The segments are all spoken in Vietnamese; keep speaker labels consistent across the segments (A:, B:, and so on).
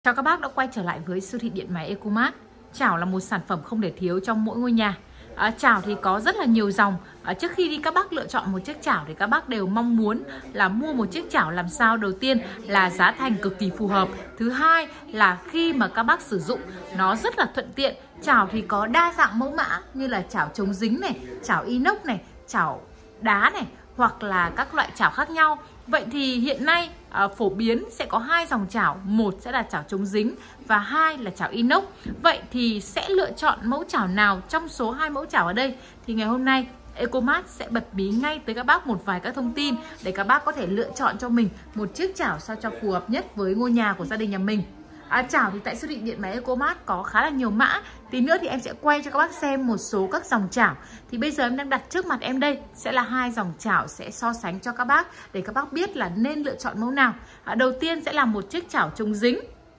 A: Chào các bác đã quay trở lại với siêu thị điện máy Ecomart. Chảo là một sản phẩm không thể thiếu trong mỗi ngôi nhà. Chảo thì có rất là nhiều dòng. Trước khi đi các bác lựa chọn một chiếc chảo thì các bác đều mong muốn là mua một chiếc chảo làm sao đầu tiên là giá thành cực kỳ phù hợp. Thứ hai là khi mà các bác sử dụng nó rất là thuận tiện. Chảo thì có đa dạng mẫu mã như là chảo chống dính này, chảo inox này, chảo đá này, hoặc là các loại chảo khác nhau. Vậy thì hiện nay phổ biến sẽ có hai dòng chảo, một sẽ là chảo chống dính và hai là chảo inox. Vậy thì sẽ lựa chọn mẫu chảo nào trong số hai mẫu chảo ở đây? Thì ngày hôm nay Ecomart sẽ bật mí ngay tới các bác một vài các thông tin để các bác có thể lựa chọn cho mình một chiếc chảo sao cho phù hợp nhất với ngôi nhà của gia đình nhà mình. Chảo thì tại siêu thị điện máy Ecomart có khá là nhiều mã. Tí nữa thì em sẽ quay cho các bác xem một số các dòng chảo. Thì bây giờ em đang đặt trước mặt em đây sẽ là hai dòng chảo sẽ so sánh cho các bác để các bác biết là nên lựa chọn mẫu nào. Đầu tiên sẽ là một chiếc chảo chống dính.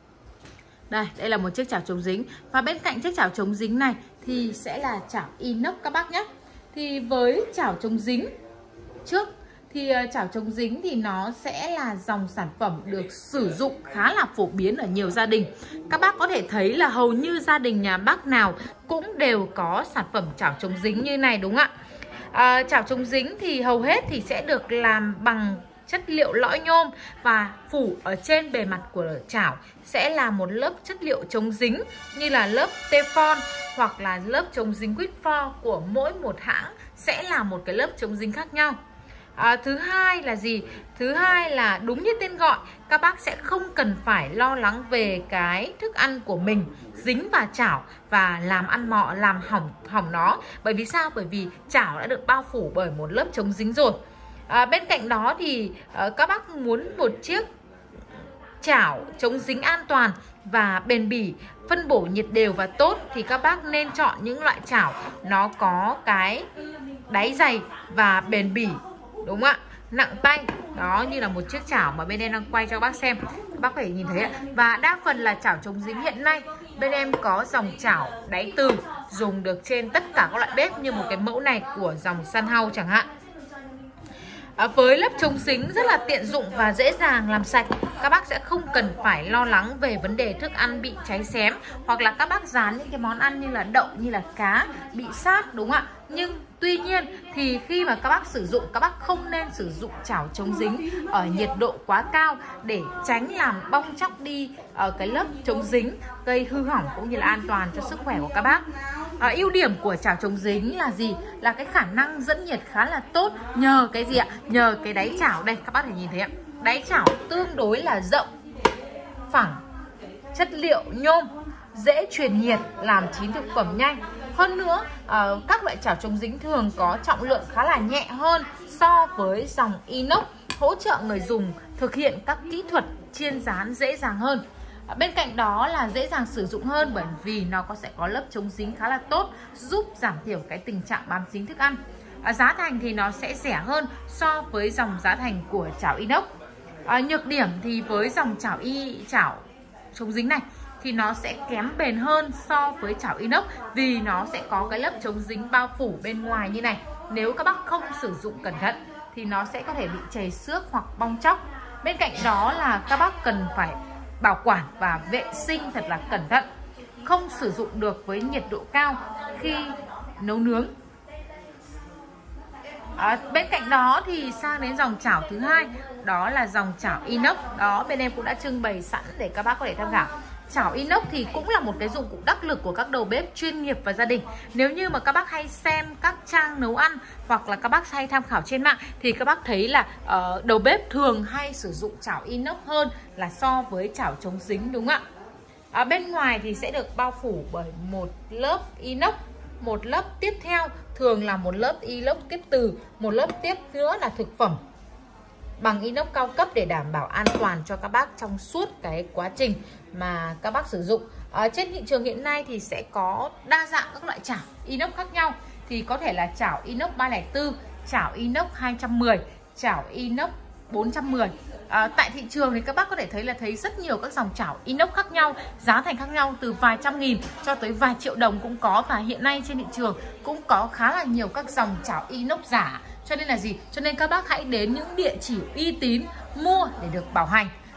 A: Đây là một chiếc chảo chống dính. Và bên cạnh chiếc chảo chống dính này thì sẽ là chảo inox các bác nhé. Thì với chảo chống dính trước thì chảo chống dính thì nó sẽ là dòng sản phẩm được sử dụng khá là phổ biến ở nhiều gia đình. Các bác có thể thấy là hầu như gia đình nhà bác nào cũng đều có sản phẩm chảo chống dính như này, đúng không ạ? Chảo chống dính thì hầu hết thì sẽ được làm bằng chất liệu lõi nhôm và phủ ở trên bề mặt của chảo sẽ là một lớp chất liệu chống dính như là lớp Teflon hoặc là lớp chống dính Quickfor. Của mỗi một hãng sẽ là một cái lớp chống dính khác nhau. Thứ hai là gì? Thứ hai là đúng như tên gọi, các bác sẽ không cần phải lo lắng về cái thức ăn của mình dính vào chảo và làm ăn mọ, làm hỏng nó. Bởi vì sao? Bởi vì chảo đã được bao phủ bởi một lớp chống dính rồi. Bên cạnh đó thì các bác muốn một chiếc chảo chống dính an toàn và bền bỉ, phân bổ nhiệt đều và tốt thì các bác nên chọn những loại chảo nó có cái đáy dày và bền bỉ, đúng không ạ? Nặng tay. Đó, như là một chiếc chảo mà bên em đang quay cho các bác xem. Các bác phải nhìn thấy ạ. Và đa phần là chảo chống dính hiện nay bên em có dòng chảo đáy từ dùng được trên tất cả các loại bếp, như một cái mẫu này của dòng Sunhouse chẳng hạn. Với lớp chống dính rất là tiện dụng và dễ dàng làm sạch. Các bác sẽ không cần phải lo lắng về vấn đề thức ăn bị cháy xém, hoặc là các bác rán những cái món ăn như là đậu, như là cá bị sát, đúng không ạ? Nhưng tuy nhiên thì khi mà các bác sử dụng, các bác không nên sử dụng chảo chống dính ở nhiệt độ quá cao để tránh làm bong chóc đi cái lớp chống dính, gây hư hỏng cũng như là an toàn cho sức khỏe của các bác. Ưu điểm của chảo chống dính là gì? Là cái khả năng dẫn nhiệt khá là tốt. Nhờ cái gì ạ? Nhờ cái đáy chảo đây, các bác thể nhìn thấy ạ. Đáy chảo tương đối là rộng, phẳng, chất liệu nhôm, dễ truyền nhiệt, làm chín thực phẩm nhanh. Hơn nữa, các loại chảo chống dính thường có trọng lượng khá là nhẹ hơn so với dòng inox, hỗ trợ người dùng thực hiện các kỹ thuật chiên rán dễ dàng hơn. Bên cạnh đó là dễ dàng sử dụng hơn bởi vì nó sẽ có lớp chống dính khá là tốt, giúp giảm thiểu cái tình trạng bám dính thức ăn. Giá thành thì nó sẽ rẻ hơn so với dòng giá thành của chảo inox. Nhược điểm thì với dòng chảo chống dính này thì nó sẽ kém bền hơn so với chảo inox, vì nó sẽ có cái lớp chống dính bao phủ bên ngoài như này. Nếu các bác không sử dụng cẩn thận thì nó sẽ có thể bị chảy xước hoặc bong chóc. Bên cạnh đó là các bác cần phải bảo quản và vệ sinh thật là cẩn thận, không sử dụng được với nhiệt độ cao khi nấu nướng. Bên cạnh đó thì sang đến dòng chảo thứ hai, đó là dòng chảo inox. Đó, bên em cũng đã trưng bày sẵn để các bác có thể tham khảo. Chảo inox thì cũng là một cái dụng cụ đắc lực của các đầu bếp chuyên nghiệp và gia đình. Nếu như mà các bác hay xem các trang nấu ăn hoặc là các bác hay tham khảo trên mạng thì các bác thấy là đầu bếp thường hay sử dụng chảo inox hơn là so với chảo chống dính, đúng không ạ? Bên ngoài thì sẽ được bao phủ bởi một lớp inox, một lớp tiếp theo thường là một lớp inox tiếp từ, một lớp tiếp nữa là thực phẩm bằng inox cao cấp để đảm bảo an toàn cho các bác trong suốt cái quá trình mà các bác sử dụng. Trên thị trường hiện nay thì sẽ có đa dạng các loại chảo inox khác nhau. Thì có thể là chảo inox 304, chảo inox 210, chảo inox 410. Tại thị trường thì các bác có thể thấy rất nhiều các dòng chảo inox khác nhau, giá thành khác nhau từ vài trăm nghìn cho tới vài triệu đồng cũng có. Và hiện nay trên thị trường cũng có khá là nhiều các dòng chảo inox giả. Cho nên là gì? Cho nên các bác hãy đến những địa chỉ uy tín mua để được bảo hành.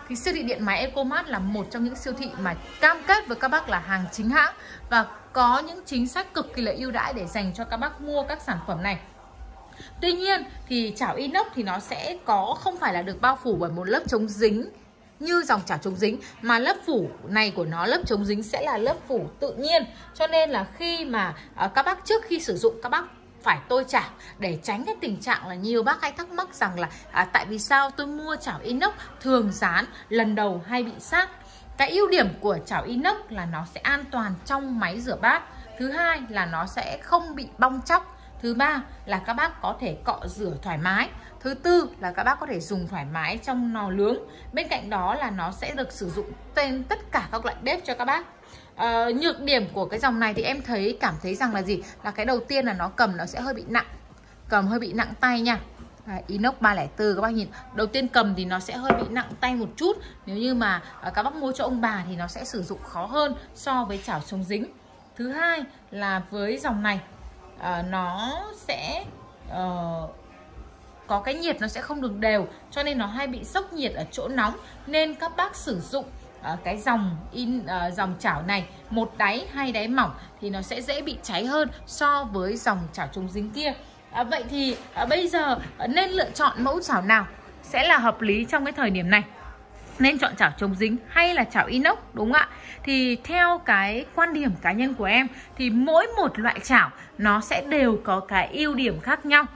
A: thì siêu thị điện máy Ecomart là một trong những siêu thị mà cam kết với các bác là hàng chính hãng và có những chính sách cực kỳ là ưu đãi để dành cho các bác mua các sản phẩm này. Tuy nhiên thì chảo inox thì nó sẽ không phải là được bao phủ bởi một lớp chống dính như dòng chảo chống dính, mà lớp phủ này của nó, lớp chống dính sẽ là lớp phủ tự nhiên. Cho nên là khi mà các bác trước khi sử dụng các bác phải tôi chảo để tránh cái tình trạng là nhiều bác hay thắc mắc rằng là tại vì sao tôi mua chảo inox thường dán lần đầu hay bị sát. Cái ưu điểm của chảo inox là nó sẽ an toàn trong máy rửa bát. Thứ hai là nó sẽ không bị bong tróc. Thứ ba là các bác có thể cọ rửa thoải mái. Thứ tư là các bác có thể dùng thoải mái trong lò nướng. Bên cạnh đó là nó sẽ được sử dụng trên tất cả các loại bếp cho các bác. Nhược điểm của cái dòng này thì em cảm thấy rằng là gì? Là cái đầu tiên là nó cầm nó sẽ hơi bị nặng. Cầm hơi bị nặng tay nha. Inox 304 các bác nhìn. Đầu tiên cầm thì nó sẽ hơi bị nặng tay một chút. Nếu như mà các bác mua cho ông bà thì nó sẽ sử dụng khó hơn so với chảo chống dính. Thứ hai là với dòng này nó sẽ có cái nhiệt nó sẽ không được đều, cho nên nó hay bị sốc nhiệt ở chỗ nóng. Nên các bác sử dụng cái dòng chảo này một đáy hay đáy mỏng thì nó sẽ dễ bị cháy hơn so với dòng chảo chống dính kia. Vậy thì bây giờ nên lựa chọn mẫu chảo nào sẽ là hợp lý trong cái thời điểm này? Nên chọn chảo chống dính hay là chảo inox, đúng không ạ? Thì theo cái quan điểm cá nhân của em thì mỗi một loại chảo nó sẽ đều có cái ưu điểm khác nhau.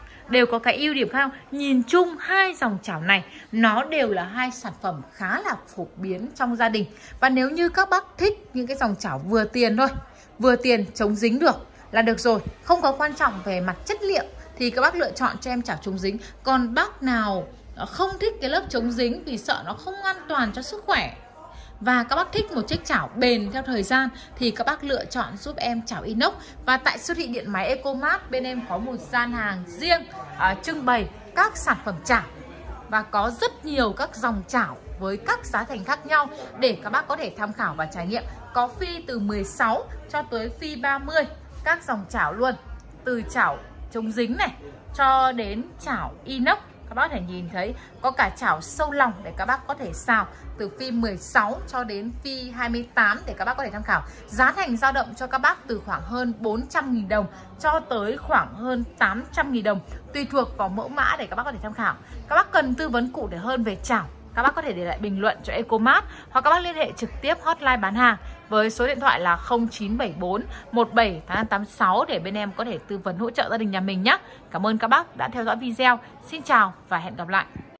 A: Nhìn chung hai dòng chảo này nó đều là hai sản phẩm khá là phổ biến trong gia đình. Và nếu như các bác thích những cái dòng chảo vừa tiền thôi, vừa tiền chống dính được là được rồi, không có quan trọng về mặt chất liệu, thì các bác lựa chọn cho em chảo chống dính. Còn bác nào không thích cái lớp chống dính vì sợ nó không an toàn cho sức khỏe và các bác thích một chiếc chảo bền theo thời gian thì các bác lựa chọn giúp em chảo inox. Và tại siêu thị điện máy Ecomart bên em có một gian hàng riêng trưng bày các sản phẩm chảo và có rất nhiều các dòng chảo với các giá thành khác nhau để các bác có thể tham khảo và trải nghiệm. Có phi từ 16 cho tới phi 30 các dòng chảo luôn, từ chảo chống dính này cho đến chảo inox. Các bác có thể nhìn thấy có cả chảo sâu lòng để các bác có thể xào, từ phi 16 cho đến phi 28 để các bác có thể tham khảo. Giá thành dao động cho các bác từ khoảng hơn 400.000 đồng cho tới khoảng hơn 800.000 đồng, tùy thuộc vào mẫu mã để các bác có thể tham khảo. Các bác cần tư vấn cụ thể hơn về chảo, các bác có thể để lại bình luận cho Ecomart hoặc các bác liên hệ trực tiếp hotline bán hàng với số điện thoại là 0974 178586 để bên em có thể tư vấn hỗ trợ gia đình nhà mình nhé. Cảm ơn các bác đã theo dõi video. Xin chào và hẹn gặp lại.